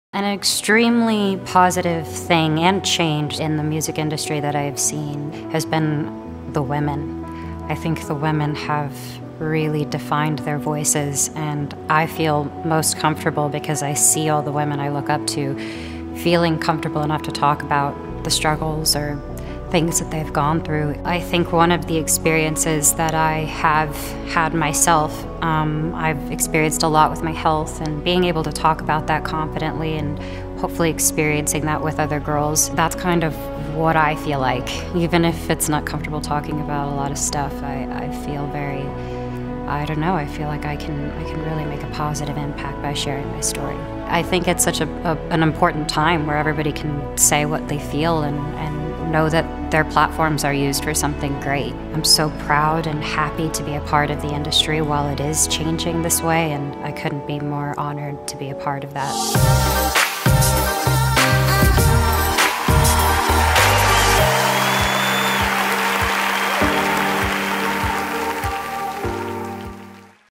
An extremely positive thing and change in the music industry that I've seen has been the women. I think the women have really defined their voices, and I feel most comfortable because I see all the women I look up to feeling comfortable enough to talk about the struggles or things that they've gone through. I think one of the experiences that I have had myself, I've experienced a lot with my health, and being able to talk about that confidently and hopefully experiencing that with other girls, that's kind of what I feel like. Even if it's not comfortable talking about a lot of stuff, I feel very, I don't know, I feel like I can really make a positive impact by sharing my story. I think it's such an important time where everybody can say what they feel and know that their platforms are used for something great. I'm so proud and happy to be a part of the industry while it is changing this way, and I couldn't be more honored to be a part of that.